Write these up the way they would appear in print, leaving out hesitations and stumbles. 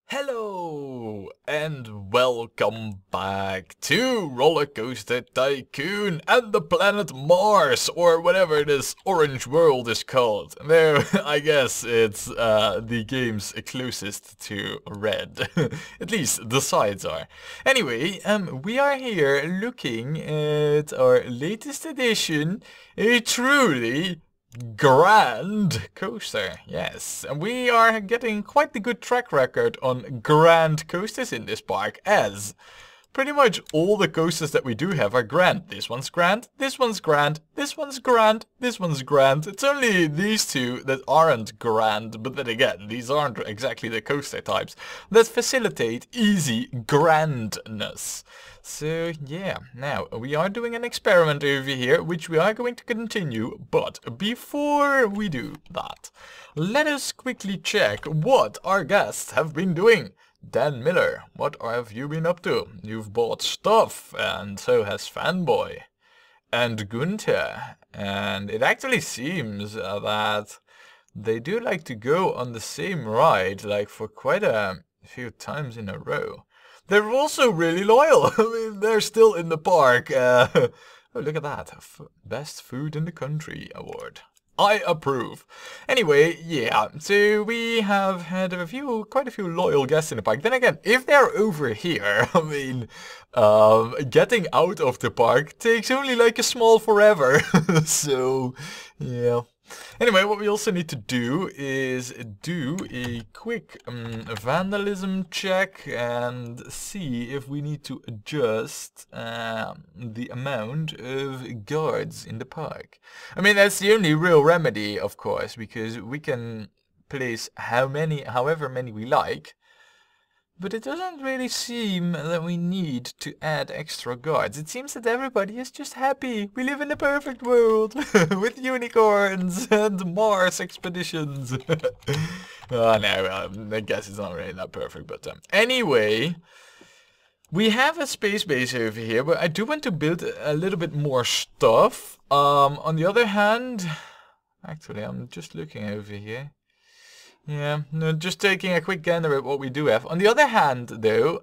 Hello and welcome back to Rollercoaster Tycoon and the planet Mars, or whatever this orange world is called. Though I guess it's the game's closest to red. At least the sides are. Anyway, we are here looking at our latest edition, a truly grand coaster, yes. And we are getting quite the good track record on grand coasters in this park, as pretty much all the coasters that we do have are grand. This one's grand, this one's grand, this one's grand, this one's grand. It's only these two that aren't grand, but then again, these aren't exactly the coaster types that facilitate easy grandness. So yeah, now we are doing an experiment over here, which we are going to continue, but before we do that, let us quickly check what our guests have been doing. Dan Miller, what have you been up to? You've bought stuff, and so has Fanboy. And Gunther, and it actually seems that they do like to go on the same ride, like for quite a few times in a row. They're also really loyal. I mean, they're still in the park. Oh, look at that. Best Food in the Country award. I approve. Anyway, yeah, so we have had quite a few loyal guests in the park. Then again, if they're over here, I mean, getting out of the park takes only like a small forever. So, yeah. Anyway, what we also need to do is do a quick vandalism check and see if we need to adjust the amount of guards in the park. I mean, that's the only real remedy, of course, because we can place however many we like. But it doesn't really seem that we need to add extra guards. It seems that everybody is just happy. We live in a perfect world with unicorns and Mars expeditions. Oh no, I guess it's not really that perfect, but anyway, we have a space base over here, but I do want to build a little bit more stuff. On the other hand, actually, I'm just looking over here. Yeah, no, just taking a quick gander at what we do have. On the other hand, though,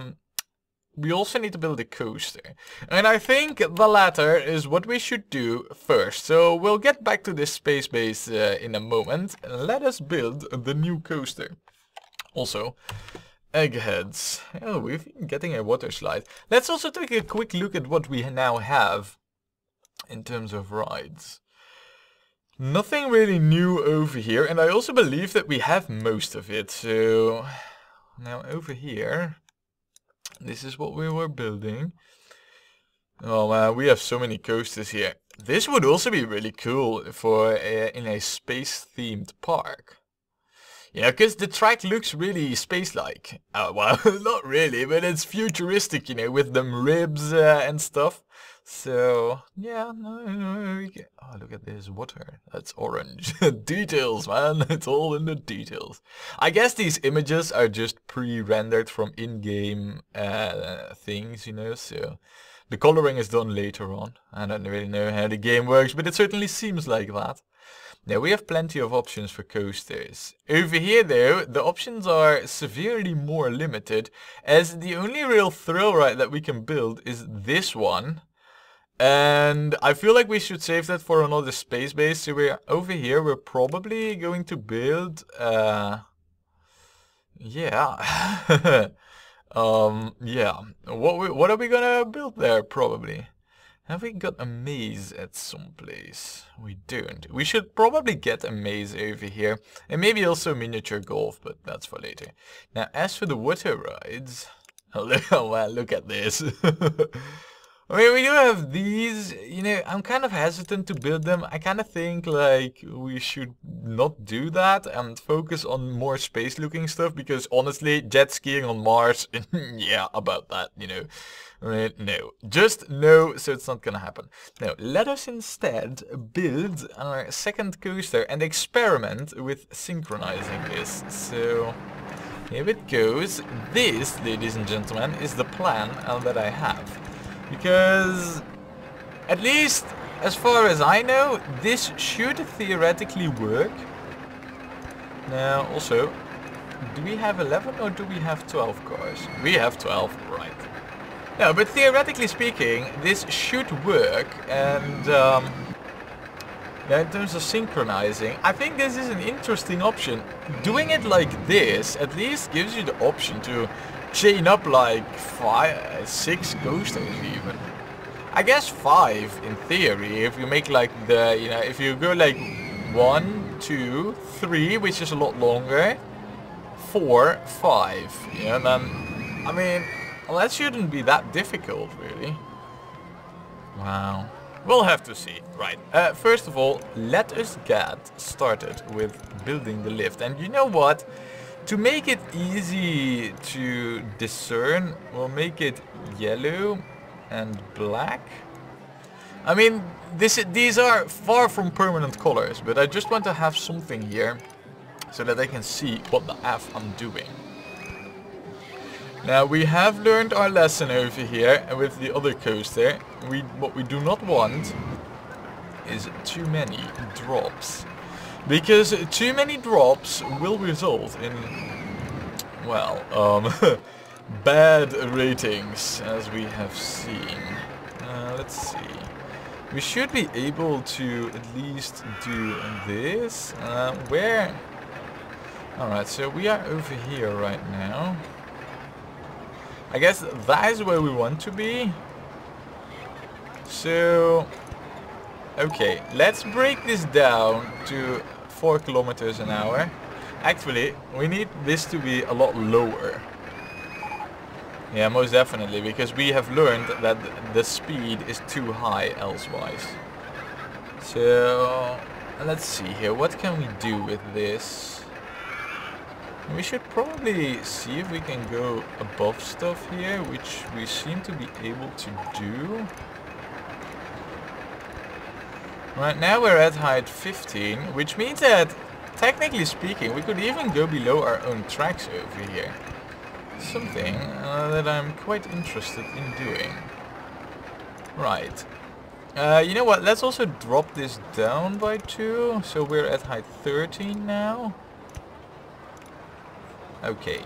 we also need to build a coaster. And I think the latter is what we should do first. So we'll get back to this space base in a moment. Let us build the new coaster. Also, eggheads. Oh, we've been getting a water slide. Let's also take a quick look at what we now have in terms of rides. Nothing really new over here, and I also believe that we have most of it. So now over here, this is what we were building. Oh man, we have so many coasters here. This would also be really cool for in a space-themed park. Yeah, because the track looks really space-like. Well, not really, but it's futuristic, you know, with them ribs and stuff. So, yeah, oh, look at this water. That's orange. Details, man. It's all in the details. I guess these images are just pre-rendered from in-game things, you know, so the coloring is done later on. I don't really know how the game works, but it certainly seems like that. Now, we have plenty of options for coasters. Over here, though, the options are severely more limited, as the only real thrill ride that we can build is this one. And I feel like we should save that for another space base. So we're over here, we're probably going to build, yeah. Yeah. What are we gonna build there, probably? Have we got a maze at some place? We don't. We should probably get a maze over here. And maybe also miniature golf, but that's for later. Now, as for the water rides... Oh, well, look at this. I mean, we do have these, you know, I'm kind of hesitant to build them. I kind of think, like, we should not do that and focus on more space-looking stuff, because, honestly, jet skiing on Mars, yeah, about that, you know. I mean, no. Just no, so it's not gonna happen. Now, let us instead build our second coaster and experiment with synchronizing this. So, here it goes. This, ladies and gentlemen, is the plan that I have. Because, at least as far as I know, this should theoretically work. Now, also, do we have 11 or do we have 12 cars? We have 12, right. No, but theoretically speaking, this should work, and yeah, in terms of synchronizing, I think this is an interesting option. Doing it like this at least gives you the option to chain up like 5, 6 coasters even. I guess 5 in theory, if you make like the, you know, if you go like 1, 2, 3, which is a lot longer, 4, 5, yeah, and then, I mean, well, that shouldn't be that difficult, really. Wow. We'll have to see. Right. First of all, let us get started with building the lift. And you know what? To make it easy to discern, we'll make it yellow and black. I mean, these are far from permanent colors, but I just want to have something here so that I can see what the F I'm doing. Now we have learned our lesson over here with the other coaster. What we do not want is too many drops, because too many drops will result in, well, bad ratings, as we have seen. Let's see. We should be able to at least do this. Where? Alright, so we are over here right now. I guess that is where we want to be. So, okay, let's break this down to 4 kilometers an hour. Actually, we need this to be a lot lower. Yeah, most definitely, because we have learned that the speed is too high elsewise. So, let's see here, what can we do with this? We should probably see if we can go above stuff here, which we seem to be able to do. Right now we're at height 15, which means that, technically speaking, we could even go below our own tracks over here. Something that I'm quite interested in doing. Right. You know what, let's also drop this down by 2, so we're at height 13 now. Okay,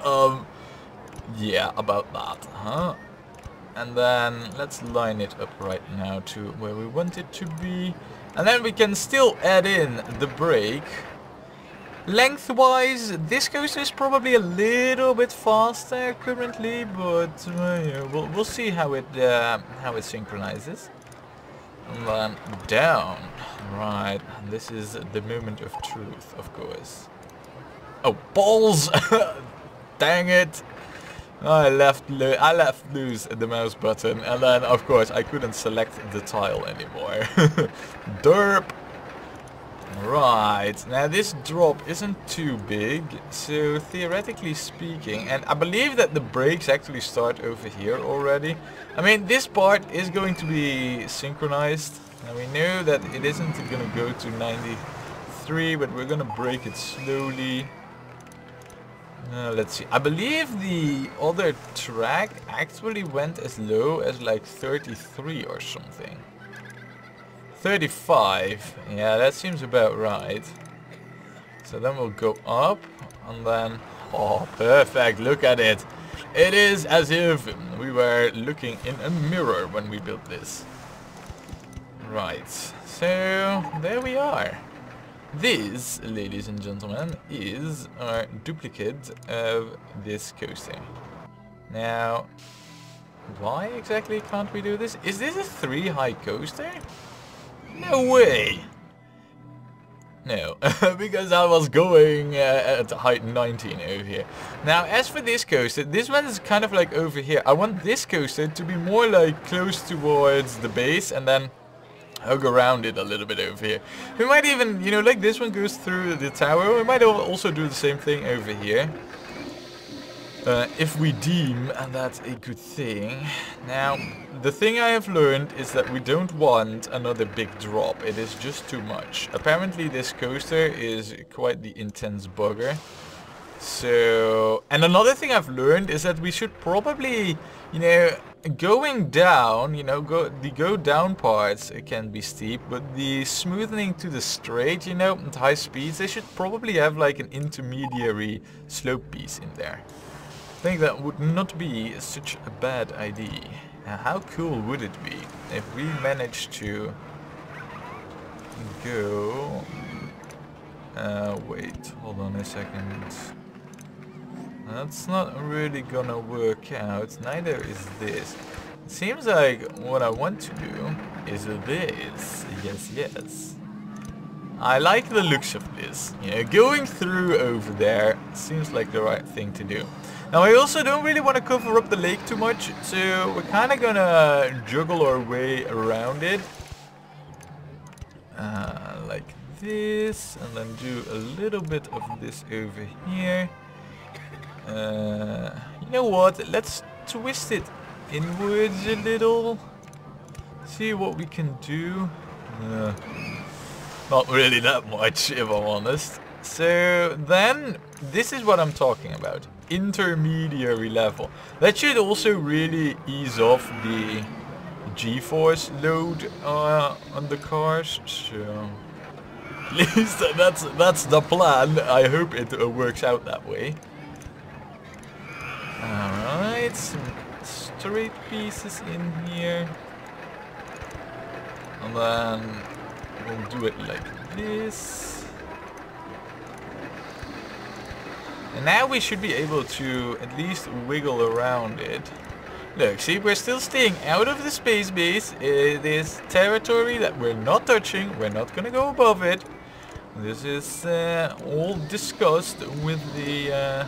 yeah, about that, huh? And then let's line it up right now to where we want it to be. And then we can still add in the brake. Lengthwise, this coaster is probably a little bit faster currently, but yeah, we'll see how it synchronizes. And then down, right? This is the moment of truth, of course. Oh, balls! Dang it! I left loose the mouse button, and then of course I couldn't select the tile anymore. Derp! Right, now this drop isn't too big, so theoretically speaking, and I believe that the brakes actually start over here already. I mean, this part is going to be synchronized, and we know that it isn't going to go to 93, but we're going to brake it slowly. Let's see. I believe the other track actually went as low as like 33 or something. 35. Yeah, that seems about right. So then we'll go up and then... Oh, perfect. Look at it. It is as if we were looking in a mirror when we built this. Right. So, there we are. This, ladies and gentlemen, is our duplicate of this coaster. Now, why exactly can't we do this? Is this a 3-high coaster? No way! No, because I was going at height 19 over here. Now, as for this coaster, this one is kind of like over here. I want this coaster to be more like close towards the base and then hug around it a little bit over here. We might even, you know, like this one goes through the tower, we might also do the same thing over here. If we deem that's a good thing. Now, the thing I have learned is that we don't want another big drop. It is just too much. Apparently this coaster is quite the intense bugger. So, and another thing I've learned is that we should probably, you know, going down, you know, go down parts, it can be steep, but the smoothing to the straight, you know, at high speeds, they should probably have like an intermediary slope piece in there. I think that would not be such a bad idea. How cool would it be if we managed to go... wait, hold on a second. That's not really gonna work out, neither is this. It seems like what I want to do is this. Yes, yes. I like the looks of this. You know, going through over there seems like the right thing to do. Now I also don't really want to cover up the lake too much, so we're kind of gonna juggle our way around it. Like this, and then do a little bit of this over here. You know what? Let's twist it inwards a little. See what we can do. Not really that much, if I'm honest. So then, this is what I'm talking about. Intermediary level. That should also really ease off the G-force load on the cars. So at least that's the plan. I hope it works out that way. Alright, some straight pieces in here. And then we'll do it like this. And now we should be able to at least wiggle around it. Look, see, we're still staying out of the space base. It is territory that we're not touching. We're not gonna go above it. This is all discussed with the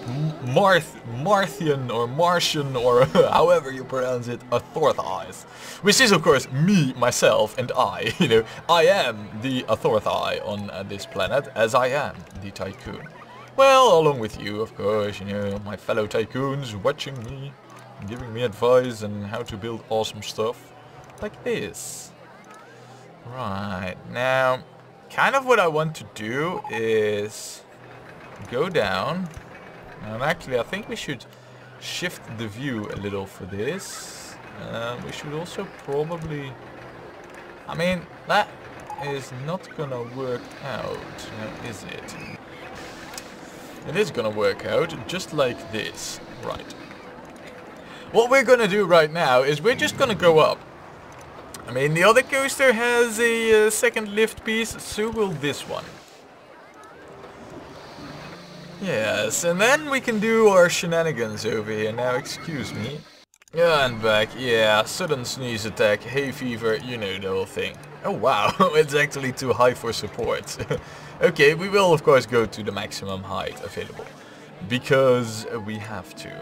Martian or Martian or however you pronounce it, authorities. Which is of course me, myself and I. You know, I am the authority on this planet as I am the tycoon. Well, along with you, of course, you know, my fellow tycoons watching me, giving me advice on how to build awesome stuff like this. Right, now, kind of what I want to do is go down. And actually, I think we should shift the view a little for this. We should also probably... I mean, that is not gonna work out, is it? It is gonna work out just like this. Right. What we're gonna do right now is we're just gonna go up. I mean, the other coaster has a second lift piece, so will this one. Yes, and then we can do our shenanigans over here. Now, excuse me. Yeah, and back. Yeah, sudden sneeze attack, hay fever, you know the whole thing. Oh wow, it's actually too high for support. Okay, we will of course go to the maximum height available. Because we have to.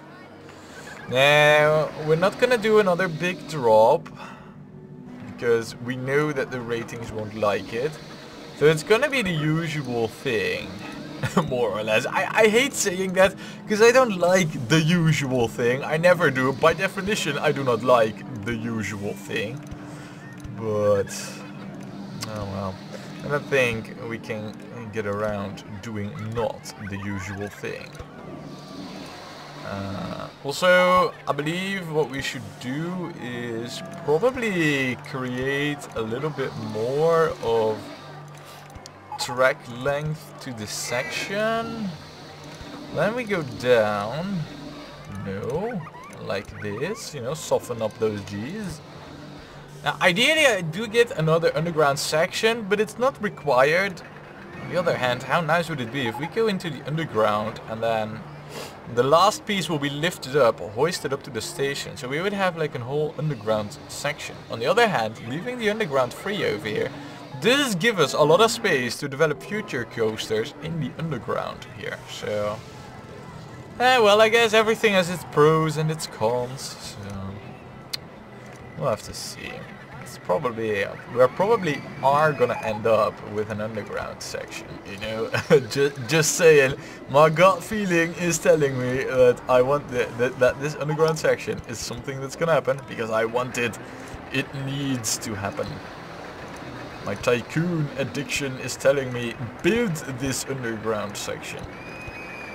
Now, we're not gonna do another big drop. Because we know that the ratings won't like it. So it's gonna be the usual thing. More or less. I hate saying that because I don't like the usual thing. I never do. By definition, I do not like the usual thing. But, oh well. And I think we can get around doing not the usual thing. Also, I believe what we should do is probably create a little bit more of track length to the section. Then we go down. No, like this, you know, soften up those G's. Now, ideally I do get another underground section, but it's not required. On the other hand, how nice would it be if we go into the underground and then the last piece will be lifted up or hoisted up to the station. So we would have like a whole underground section. On the other hand, leaving the underground free over here does give us a lot of space to develop future coasters in the underground here. So, well, I guess everything has its pros and its cons. So, we'll have to see. It's probably, we probably are gonna end up with an underground section. You know, just saying. My gut feeling is telling me that I want that this underground section is something that's gonna happen because I want it. It needs to happen. My tycoon addiction is telling me, build this underground section.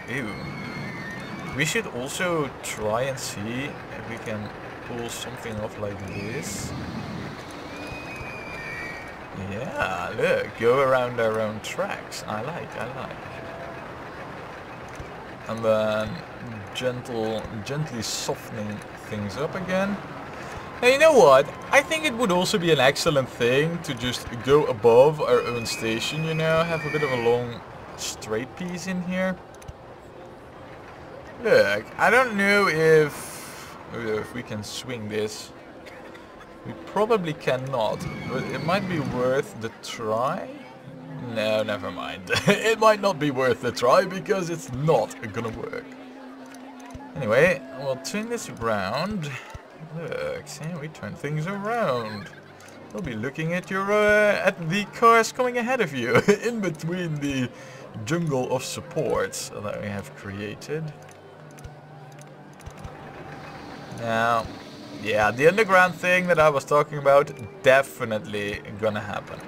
Ew. We should also try and see if we can pull something off like this. Yeah, look, go around our own tracks. I like. And then gently softening things up again. Now you know what? I think it would also be an excellent thing to just go above our own station, you know, have a bit of a long straight piece in here. Look, I don't know if we can swing this. We probably cannot, but it might be worth the try. No, never mind. It might not be worth the try because it's not gonna work. Anyway, we'll turn this around. Look, see, we turn things around. We'll be looking at your at the cars coming ahead of you in between the jungle of supports that we have created. Now, yeah, the underground thing that I was talking about, definitely gonna happen.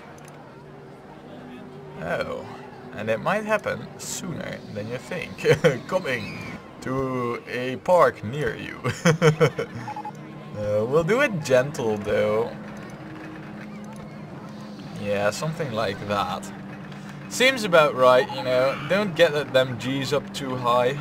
Oh, and it might happen sooner than you think. Coming to a park near you. We'll do it gentle though. Yeah, something like that. Seems about right, you know. Don't get them G's up too high.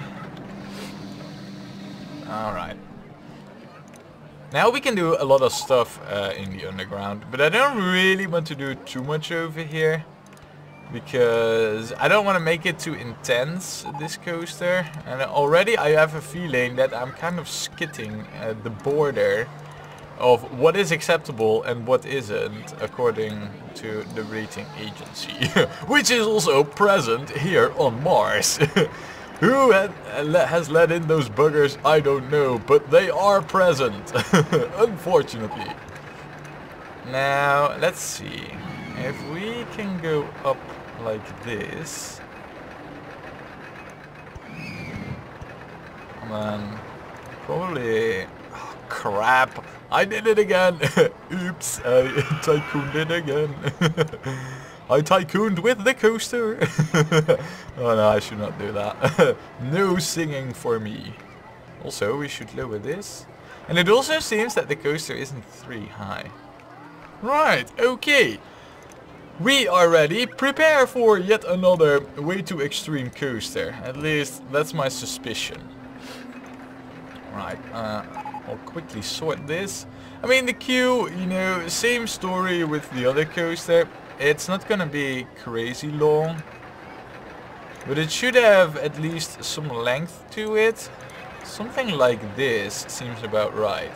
Alright. Now we can do a lot of stuff in the underground, but I don't really want to do too much over here. Because I don't want to make it too intense, this coaster. And already I have a feeling that I'm kind of skitting at the border of what is acceptable and what isn't, according to the rating agency. Which is also present here on Mars. Who has let in those buggers, I don't know, but they are present, unfortunately. Now, let's see. If we can go up like this, and then probably, oh, crap, I did it again. Oops, I tycooned it again. I tycooned with the coaster. Oh no, I should not do that. No singing for me. Also, we should lower this. And it also seems that the coaster isn't 3 high. Right, okay. We are ready. Prepare for yet another way too extreme coaster. At least that's my suspicion. Right, I'll quickly sort this. I mean, the queue, you know, same story with the other coaster. It's not gonna be crazy long, but it should have at least some length to it. Something like this seems about right.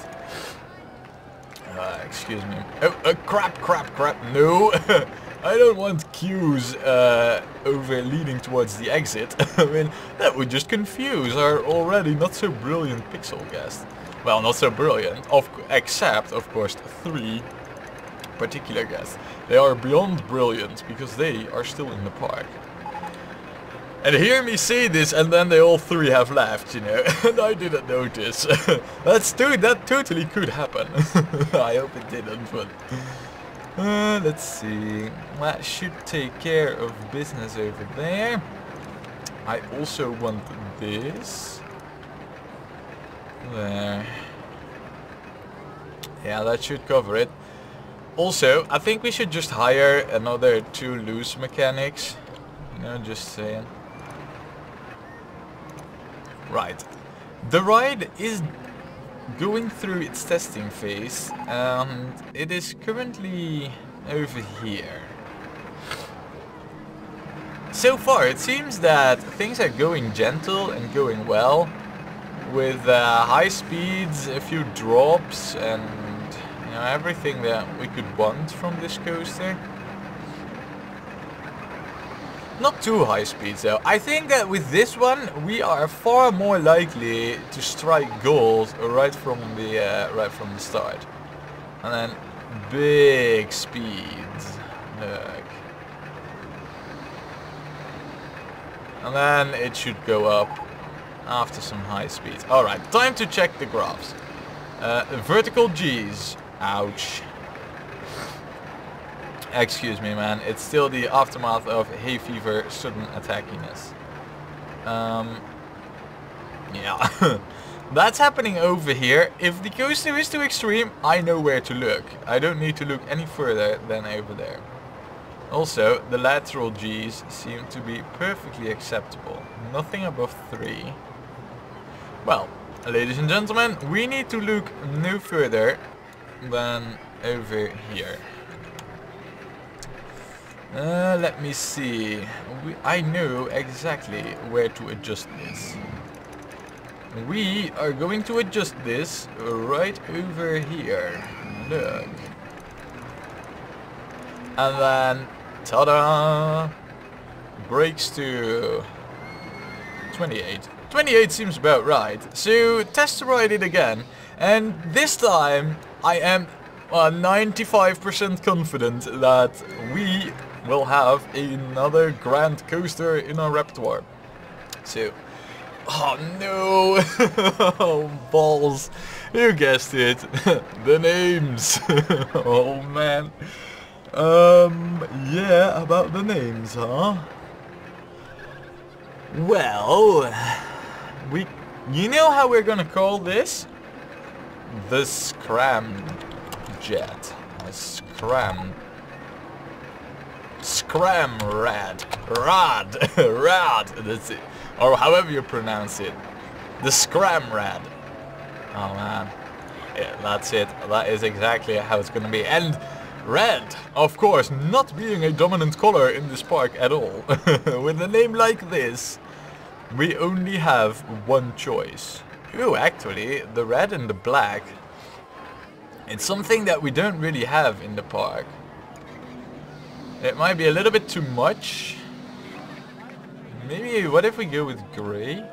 Excuse me. Oh, crap, no. I don't want queues over leading towards the exit. I mean, that would just confuse our already not so brilliant pixel guest. Well, not so brilliant, except, of course, 3 particular guests. They are beyond brilliant because they are still in the park. And hear me say this, and then they all 3 have left, you know, and I didn't notice. That totally could happen. I hope it didn't, but... let's see. That should take care of business over there. I also want this. There. Yeah, that should cover it. Also, I think we should just hire another 2 loose mechanics. You know, just saying. Right. The ride is going through its testing phase, and it is currently over here. So far it seems that things are going gentle and going well, with high speeds, a few drops, and you know, everything that we could want from this coaster. Not too high speeds though. I think that with this one we are far more likely to strike gold right from the start. And then big speeds. Look. And then it should go up after some high speeds. Alright, time to check the graphs. Vertical G's. Ouch. Excuse me, man. It's still the aftermath of hay fever sudden attackiness. Yeah. That's happening over here. If the coaster is too extreme, I know where to look. I don't need to look any further than over there. Also, the lateral G's seem to be perfectly acceptable. Nothing above 3. Well, ladies and gentlemen, we need to look no further than over here. Let me see. I know exactly where to adjust this. We are going to adjust this right over here. Look. And then, ta-da! Brakes to 28. 28 seems about right. So, test ride it again. And this time, I am 95% confident that we will have another grand coaster in our repertoire. So, oh no! Oh, balls. You guessed it. The names. Oh man. Yeah, about the names, huh? Well, you know how we're gonna call this? The Scram Jet. Scramrad. Rad. That's it. Or however you pronounce it. The Scramrad. Oh man. Yeah, that's it. That is exactly how it's gonna be. And red, of course, not being a dominant color in this park at all. With a name like this, we only have one choice. Ooh, actually, the red and the black. It's something that we don't really have in the park. It might be a little bit too much. Maybe, what if we go with grey?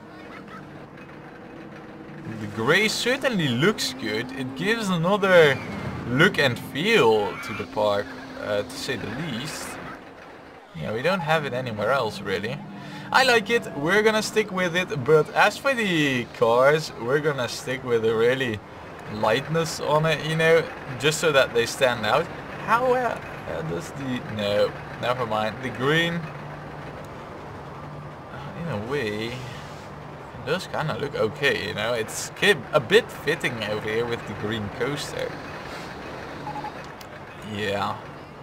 The grey certainly looks good. It gives another look and feel to the park, to say the least. Yeah, we don't have it anywhere else, really. I like it, we're gonna stick with it, but as for the cars, we're gonna stick with a really lightness on it, you know, just so that they stand out. How does the... no, never mind. The green, in a way, it does kind of look okay, you know. It's a bit fitting over here with the green coaster. Yeah.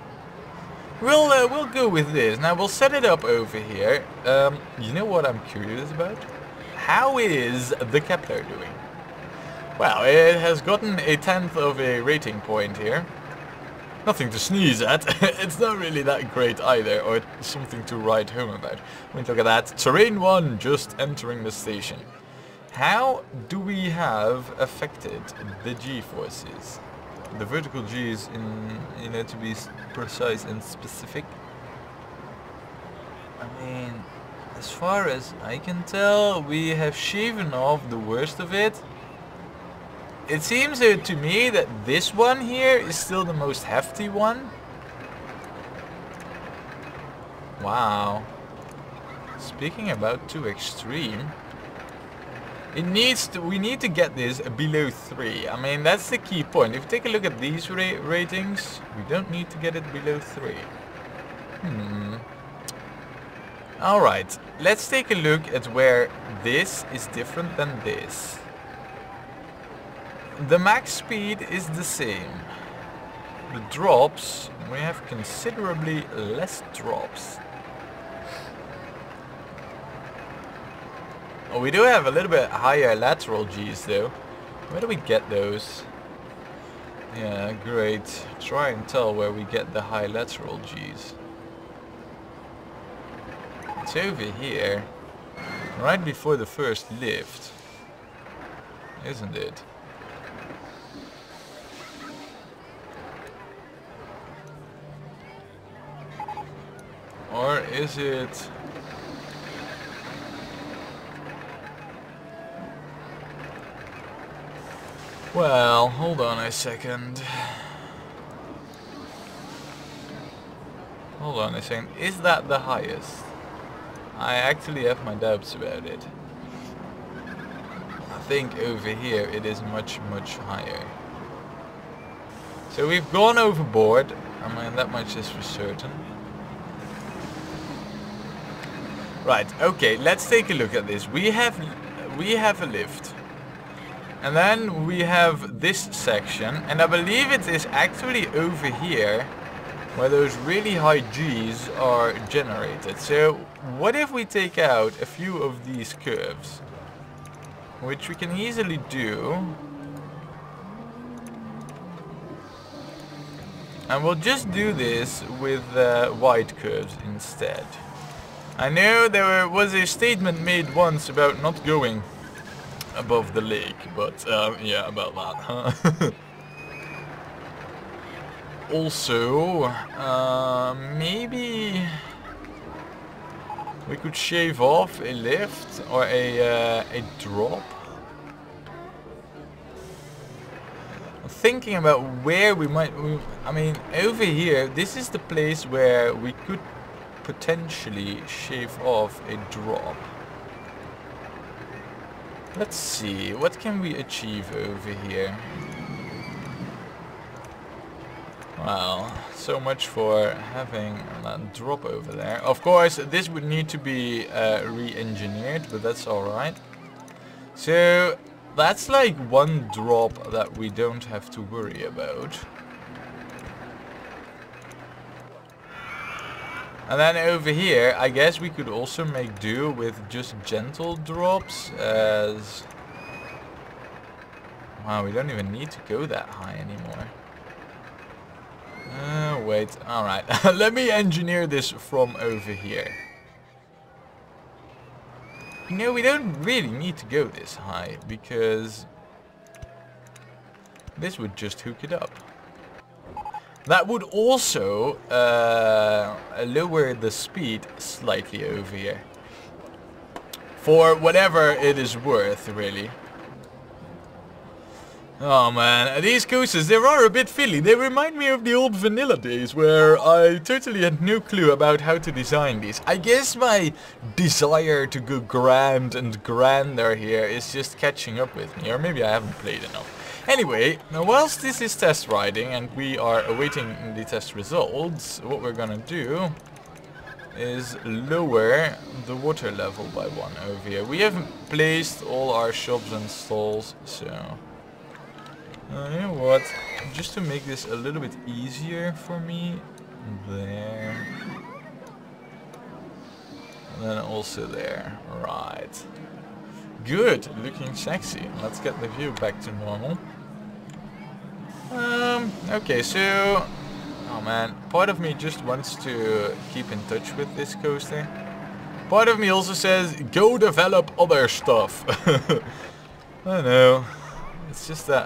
We'll go with this. Now we'll set it up over here. You know what I'm curious about? How is the Kepler doing? Well, it has gotten a 10th of a rating point here. Nothing to sneeze at. It's not really that great either, or something to write home about. I mean, look at that. Terrain 1 just entering the station. How do we have affected the G-forces? The vertical G's, you know, to be precise and specific. I mean, as far as I can tell, we have shaven off the worst of it. It seems to me that this one here is still the most hefty one. Wow. Speaking about too extreme, we need to get this below 3. I mean, that's the key point. If you take a look at these ratings, we don't need to get it below 3. Alright, let's take a look at where this is different than this. The max speed is the same. The drops, we have considerably less drops. Oh, we do have a little bit higher lateral G's though. Where do we get those? Yeah, great. Try and tell where we get the high lateral G's. It's over here. Right before the first lift. Isn't it? Or is it... well, hold on a second. Hold on a second. Is that the highest? I actually have my doubts about it. I think over here it is much, much higher. So we've gone overboard. I mean, that much is for certain. Right, okay, let's take a look at this. We have a lift. And then we have this section, and I believe it is actually over here where those really high G's are generated. So what if we take out a few of these curves, which we can easily do, and we'll just do this with wide curves instead. I know there was a statement made once about not going above the lake, but yeah, about that, huh? Also, maybe we could shave off a lift or a drop. I'm thinking about where we might. I mean, over here, this is the place where we could potentially shave off a drop. Let's see, what can we achieve over here? Well, so much for having that drop over there. Of course, this would need to be re-engineered, but that's alright. So, that's like one drop that we don't have to worry about. And then over here, I guess we could also make do with just gentle drops as... Wow, we don't even need to go that high anymore. Wait, alright. Let me engineer this from over here. You know, we don't really need to go this high, because this would just hook it up. That would also lower the speed slightly over here. For whatever it is worth, really. Oh man, these coasters, they are a bit silly. They remind me of the old vanilla days where I totally had no clue about how to design these. I guess my desire to go grand and grander here is just catching up with me, or maybe I haven't played enough. Anyway, now whilst this is test riding and we are awaiting the test results, what we're gonna do is lower the water level by 1 over here. We have placed all our shops and stalls, so... you know what, just to make this a little bit easier for me, there, and then also there, right. Good, looking sexy. Let's get the view back to normal. Okay, so, oh man, part of me just wants to keep in touch with this coaster. Part of me also says, go develop other stuff. I don't know, it's just that.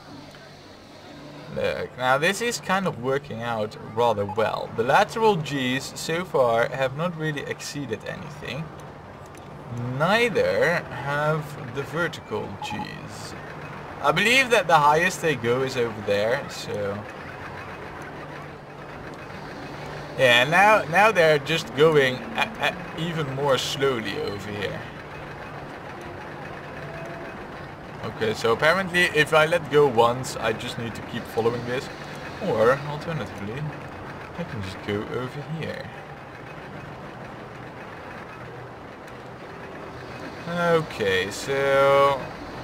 Look, now this is kind of working out rather well. The lateral G's so far have not really exceeded anything. Neither have the vertical G's. I believe that the highest they go is over there, so... Yeah, now they're just going even more slowly over here. Okay, so apparently if I let go once, I just need to keep following this. Or, alternatively, I can just go over here. Okay, so...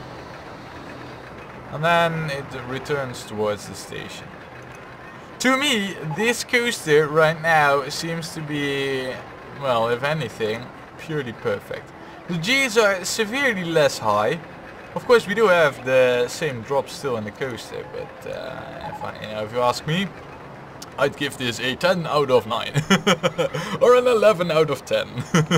And then it returns towards the station. To me, this coaster right now seems to be, well, if anything, purely perfect. The G's are severely less high. Of course, we do have the same drop still in the coaster, but if you ask me, I'd give this a 10 out of 9. Or an 11 out of 10.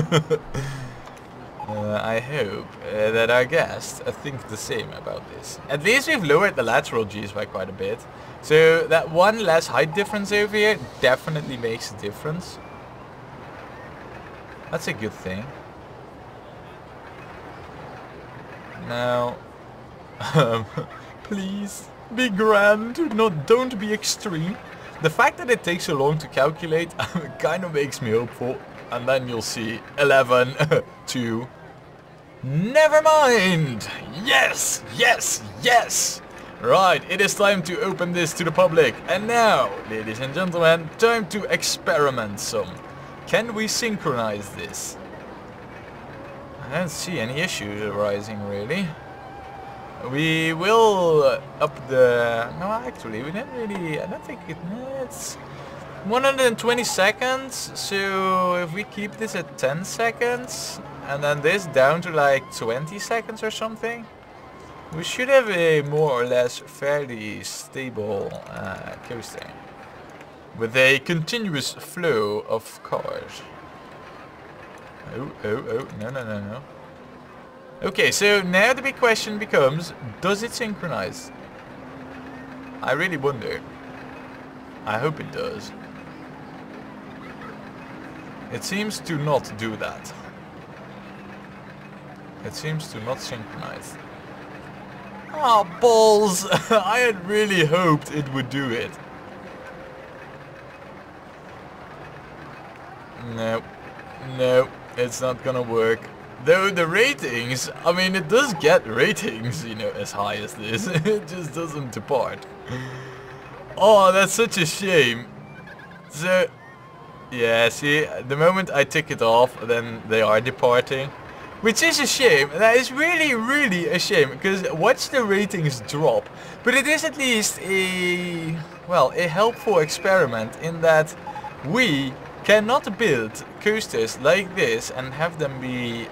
I hope that our guests think the same about this. At least we've lowered the lateral G's by quite a bit. So that one less height difference over here definitely makes a difference. That's a good thing. Now, please be grand, don't be extreme. The fact that it takes so long to calculate kind of makes me hopeful. And then you'll see 11, 2. Never mind! Yes, yes, yes! Right, it is time to open this to the public. And now, ladies and gentlemen, time to experiment some. Can we synchronize this? I don't see any issues arising really. We will up the... No, actually, we didn't really... I don't think it's 120 seconds, so if we keep this at 10 seconds, and then this down to like 20 seconds or something, we should have a more or less fairly stable coaster, with a continuous flow of cars. Oh, no. Okay, so now the big question becomes, does it synchronize? I really wonder. I hope it does. It seems to not do that. It seems to not synchronize. Ah, balls! I had really hoped it would do it. No, it's not gonna work. Though the ratings, I mean, it does get ratings, you know, as high as this. It just doesn't depart. Oh, that's such a shame. So, yeah, see, the moment I tick it off, then they are departing. Which is a shame. That is really a shame, because watch the ratings drop. But it is at least a, well, a helpful experiment in that we cannot build coasters like this and have them be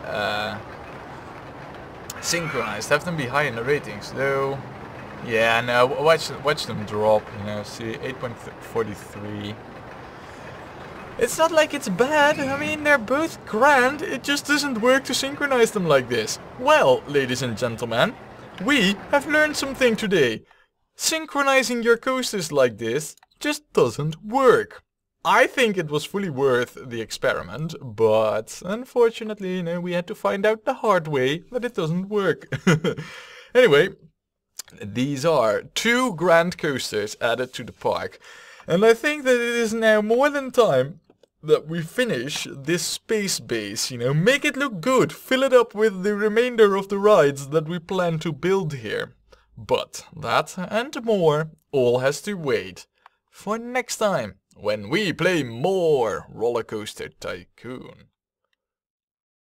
synchronized, have them be high in the ratings. Though, yeah, no, watch them drop. You know, see, 8.43. It's not like it's bad. I mean, they're both grand. It just doesn't work to synchronize them like this. Well, ladies and gentlemen, we have learned something today. Synchronizing your coasters like this just doesn't work. I think it was fully worth the experiment, but unfortunately, you know, we had to find out the hard way that it doesn't work. Anyway, these are 2 grand coasters added to the park, and I think that it is now more than time that we finish this space base, you know, make it look good, fill it up with the remainder of the rides that we plan to build here. But that and more all has to wait for next time, when we play more Rollercoaster Tycoon.